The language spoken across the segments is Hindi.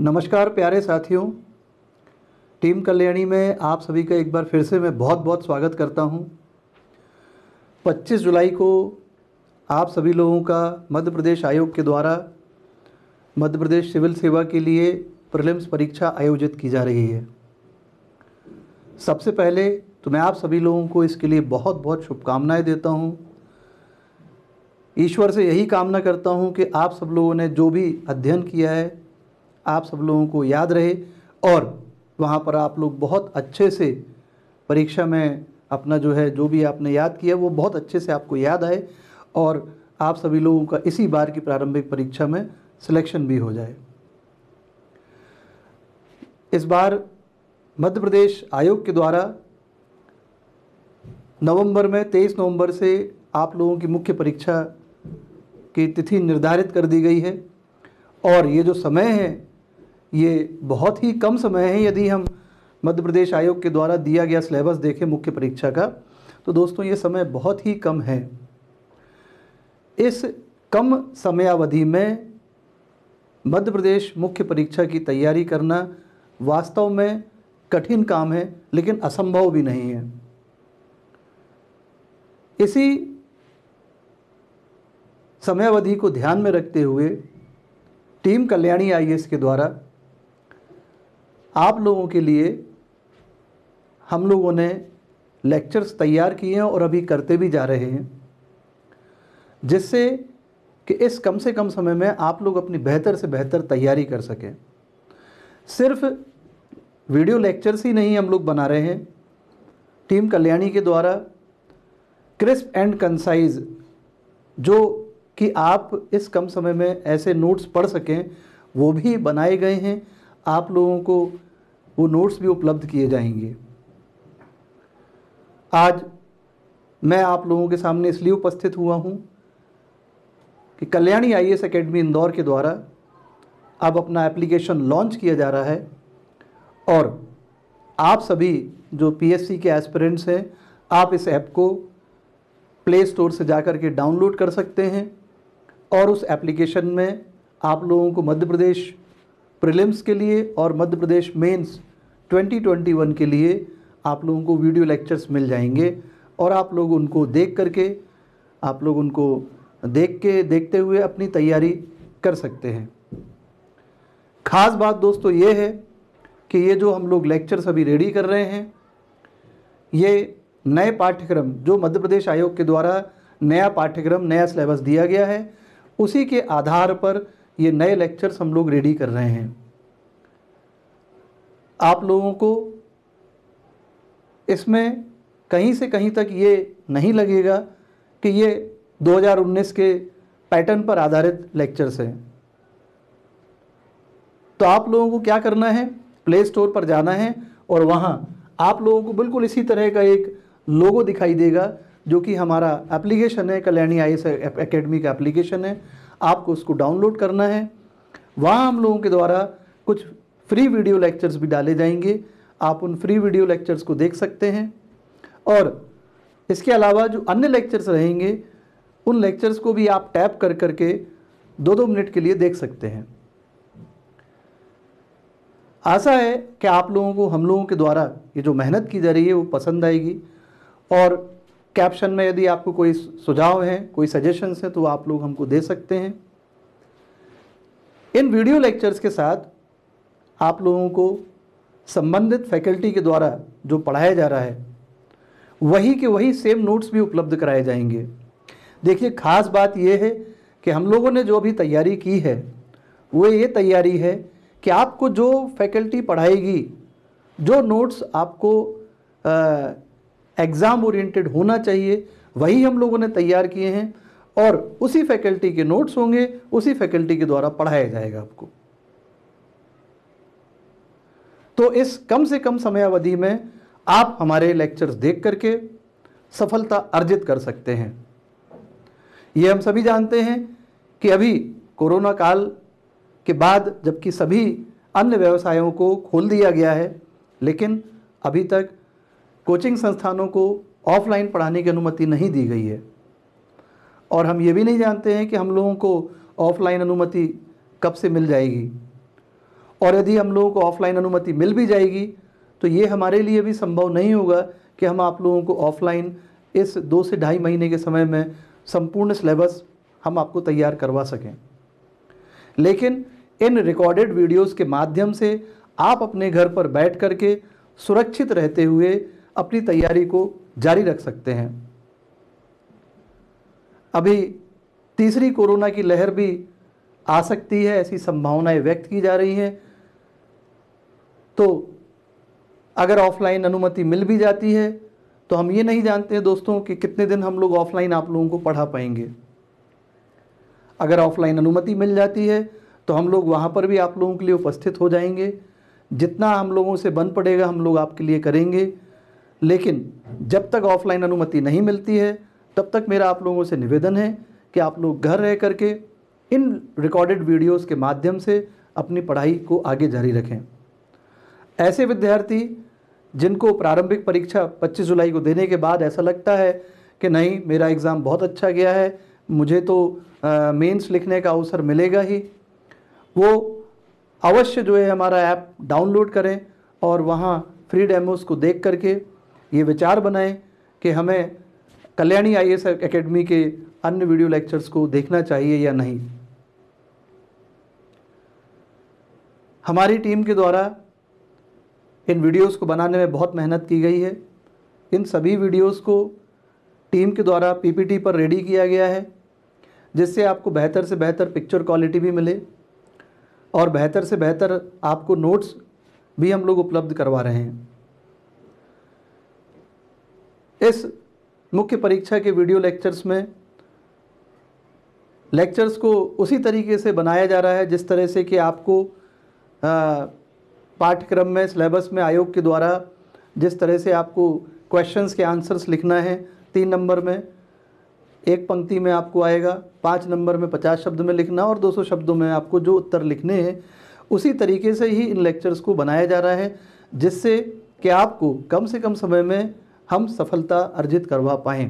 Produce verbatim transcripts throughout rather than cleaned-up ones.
नमस्कार प्यारे साथियों, टीम कल्याणी में आप सभी का एक बार फिर से मैं बहुत बहुत स्वागत करता हूं। पच्चीस जुलाई को आप सभी लोगों का मध्य प्रदेश आयोग के द्वारा मध्य प्रदेश सिविल सेवा के लिए प्रीलिम्स परीक्षा आयोजित की जा रही है। सबसे पहले तो मैं आप सभी लोगों को इसके लिए बहुत बहुत शुभकामनाएं देता हूं। ईश्वर से यही कामना करता हूं कि आप सब लोगों ने जो भी अध्ययन किया है आप सब लोगों को याद रहे और वहाँ पर आप लोग बहुत अच्छे से परीक्षा में अपना जो है जो भी आपने याद किया वो बहुत अच्छे से आपको याद आए और आप सभी लोगों का इसी बार की प्रारंभिक परीक्षा में सिलेक्शन भी हो जाए। इस बार मध्य प्रदेश आयोग के द्वारा नवंबर में तेईस नवंबर से आप लोगों की मुख्य परीक्षा की तिथि निर्धारित कर दी गई है और ये जो समय है ये बहुत ही कम समय है। यदि हम मध्य प्रदेश आयोग के द्वारा दिया गया सिलेबस देखें मुख्य परीक्षा का तो दोस्तों ये समय बहुत ही कम है। इस कम समयावधि में मध्य प्रदेश मुख्य परीक्षा की तैयारी करना वास्तव में कठिन काम है, लेकिन असंभव भी नहीं है। इसी समयावधि को ध्यान में रखते हुए team Kalyani I A S के द्वारा आप लोगों के लिए हम लोगों ने लेक्चर्स तैयार किए हैं और अभी करते भी जा रहे हैं, जिससे कि इस कम से कम समय में आप लोग अपनी बेहतर से बेहतर तैयारी कर सकें। सिर्फ वीडियो लेक्चर्स ही नहीं हम लोग बना रहे हैं, टीम कल्याणी के द्वारा क्रिस्प एंड कंसाइज जो कि आप इस कम समय में ऐसे नोट्स पढ़ सकें वो भी बनाए गए हैं। आप लोगों को वो नोट्स भी उपलब्ध किए जाएंगे। आज मैं आप लोगों के सामने इसलिए उपस्थित हुआ हूं कि Kalyani I A S academy Indore के द्वारा अब अपना एप्लीकेशन लॉन्च किया जा रहा है और आप सभी जो पी एस सी के एस्पिरेंट्स हैं आप इस ऐप को प्ले स्टोर से जाकर के डाउनलोड कर सकते हैं और उस एप्लीकेशन में आप लोगों को मध्य प्रदेश प्रीलिम्स के लिए और Madhya Pradesh mains twenty twenty one के लिए आप लोगों को वीडियो लेक्चर्स मिल जाएंगे और आप लोग उनको देख करके आप लोग उनको देख के देखते हुए अपनी तैयारी कर सकते हैं। ख़ास बात दोस्तों ये है कि ये जो हम लोग लेक्चर्स अभी रेडी कर रहे हैं ये नए पाठ्यक्रम जो मध्य प्रदेश आयोग के द्वारा नया पाठ्यक्रम नया सिलेबस दिया गया है उसी के आधार पर ये नए लेक्चर्स हम लोग रेडी कर रहे हैं। आप लोगों को इसमें कहीं से कहीं तक ये नहीं लगेगा कि ये दो हज़ार उन्नीस के पैटर्न पर आधारित लेक्चर्स हैं। तो आप लोगों को क्या करना है, प्ले स्टोर पर जाना है और वहाँ आप लोगों को बिल्कुल इसी तरह का एक लोगो दिखाई देगा जो कि हमारा एप्लीकेशन है, Kalyani I A S academy का एप्लीकेशन है। आपको उसको डाउनलोड करना है। वहाँ हम लोगों के द्वारा कुछ फ्री वीडियो लेक्चर्स भी डाले जाएंगे, आप उन फ्री वीडियो लेक्चर्स को देख सकते हैं और इसके अलावा जो अन्य लेक्चर्स रहेंगे उन लेक्चर्स को भी आप टैप कर करके दो दो मिनट के लिए देख सकते हैं। आशा है कि आप लोगों को हम लोगों के द्वारा ये जो मेहनत की जा रही है वो पसंद आएगी और कैप्शन में यदि आपको कोई सुझाव हैं, कोई सजेशंस हैं तो आप लोग हमको दे सकते हैं। इन वीडियो लेक्चर्स के साथ आप लोगों को संबंधित फैकल्टी के द्वारा जो पढ़ाया जा रहा है वही के वही सेम नोट्स भी उपलब्ध कराए जाएंगे। देखिए खास बात यह है कि हम लोगों ने जो अभी तैयारी की है वो ये तैयारी है कि आपको जो फैकल्टी पढ़ाएगी, जो नोट्स आपको आ, एग्ज़ाम ओरिएंटेड होना चाहिए वही हम लोगों ने तैयार किए हैं और उसी फैकल्टी के नोट्स होंगे, उसी फैकल्टी के द्वारा पढ़ाया जाएगा आपको। तो इस कम से कम समयावधि में आप हमारे लेक्चर्स देख करके सफलता अर्जित कर सकते हैं। ये हम सभी जानते हैं कि अभी कोरोना काल के बाद जबकि सभी अन्य व्यवसायों को खोल दिया गया है, लेकिन अभी तक कोचिंग संस्थानों को ऑफलाइन पढ़ाने की अनुमति नहीं दी गई है और हम ये भी नहीं जानते हैं कि हम लोगों को ऑफलाइन अनुमति कब से मिल जाएगी। और यदि हम लोगों को ऑफलाइन अनुमति मिल भी जाएगी तो ये हमारे लिए भी संभव नहीं होगा कि हम आप लोगों को ऑफलाइन इस दो से ढाई महीने के समय में संपूर्ण सिलेबस हम आपको तैयार करवा सकें। लेकिन इन रिकॉर्डेड वीडियोस के माध्यम से आप अपने घर पर बैठ कर के सुरक्षित रहते हुए अपनी तैयारी को जारी रख सकते हैं। अभी तीसरी कोरोना की लहर भी आ सकती है, ऐसी संभावनाएं व्यक्त की जा रही हैं। तो अगर ऑफलाइन अनुमति मिल भी जाती है तो हम ये नहीं जानते हैं दोस्तों कि कितने दिन हम लोग ऑफलाइन आप लोगों को पढ़ा पाएंगे। अगर ऑफलाइन अनुमति मिल जाती है तो हम लोग वहाँ पर भी आप लोगों के लिए उपस्थित हो जाएंगे। जितना हम लोगों से बन पड़ेगा हम लोग आपके लिए करेंगे। लेकिन जब तक ऑफलाइन अनुमति नहीं मिलती है तब तक मेरा आप लोगों से निवेदन है कि आप लोग घर रह करके इन रिकॉर्डेड वीडियोस के माध्यम से अपनी पढ़ाई को आगे जारी रखें। ऐसे विद्यार्थी जिनको प्रारंभिक परीक्षा पच्चीस जुलाई को देने के बाद ऐसा लगता है कि नहीं मेरा एग्ज़ाम बहुत अच्छा गया है, मुझे तो मेंस लिखने का अवसर मिलेगा ही, वो अवश्य जो है हमारा ऐप डाउनलोड करें और वहाँ फ्री डेमोस को देख करके ये विचार बनाएं कि हमें Kalyani I A S academy के अन्य वीडियो लेक्चर्स को देखना चाहिए या नहीं। हमारी टीम के द्वारा इन वीडियोस को बनाने में बहुत मेहनत की गई है। इन सभी वीडियोस को टीम के द्वारा पीपीटी पर रेडी किया गया है जिससे आपको बेहतर से बेहतर पिक्चर क्वालिटी भी मिले और बेहतर से बेहतर आपको नोट्स भी हम लोग उपलब्ध करवा रहे हैं। इस मुख्य परीक्षा के वीडियो लेक्चर्स में लेक्चर्स को उसी तरीके से बनाया जा रहा है जिस तरह से कि आपको पाठ्यक्रम में सिलेबस में आयोग के द्वारा जिस तरह से आपको क्वेश्चंस के आंसर्स लिखना है, तीन नंबर में एक पंक्ति में आपको आएगा, पाँच नंबर में पचास शब्द में लिखना और दो सौ शब्दों में आपको जो उत्तर लिखने हैं, उसी तरीके से ही इन लेक्चर्स को बनाया जा रहा है जिससे कि आपको कम से कम समय में हम सफलता अर्जित करवा पाएँ।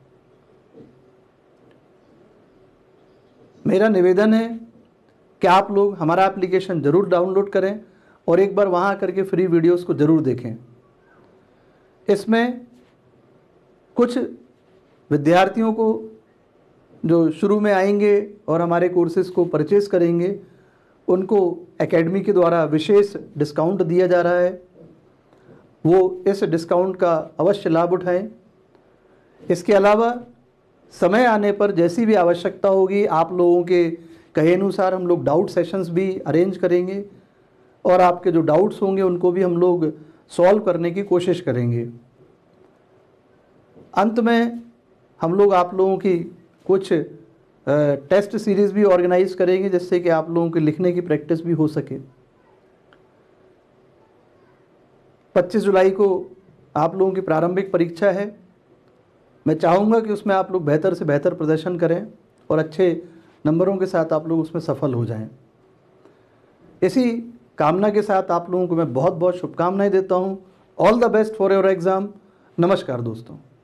मेरा निवेदन है कि आप लोग हमारा एप्लीकेशन ज़रूर डाउनलोड करें और एक बार वहाँ आकर के फ्री वीडियोस को ज़रूर देखें। इसमें कुछ विद्यार्थियों को जो शुरू में आएंगे और हमारे कोर्सेज़ को परचेज़ करेंगे उनको एकेडमी के द्वारा विशेष डिस्काउंट दिया जा रहा है, वो इस डिस्काउंट का अवश्य लाभ उठाएं। इसके अलावा समय आने पर जैसी भी आवश्यकता होगी आप लोगों के कहे अनुसार हम लोग डाउट सेशंस भी अरेंज करेंगे और आपके जो डाउट्स होंगे उनको भी हम लोग सॉल्व करने की कोशिश करेंगे। अंत में हम लोग आप लोगों की कुछ टेस्ट सीरीज़ भी ऑर्गेनाइज करेंगे जिससे कि आप लोगों के लिखने की प्रैक्टिस भी हो सके। पच्चीस जुलाई को आप लोगों की प्रारंभिक परीक्षा है। मैं चाहूँगा कि उसमें आप लोग बेहतर से बेहतर प्रदर्शन करें और अच्छे नंबरों के साथ आप लोग उसमें सफल हो जाएं। इसी कामना के साथ आप लोगों को मैं बहुत बहुत शुभकामनाएं देता हूं। All the best for your exam. नमस्कार दोस्तों।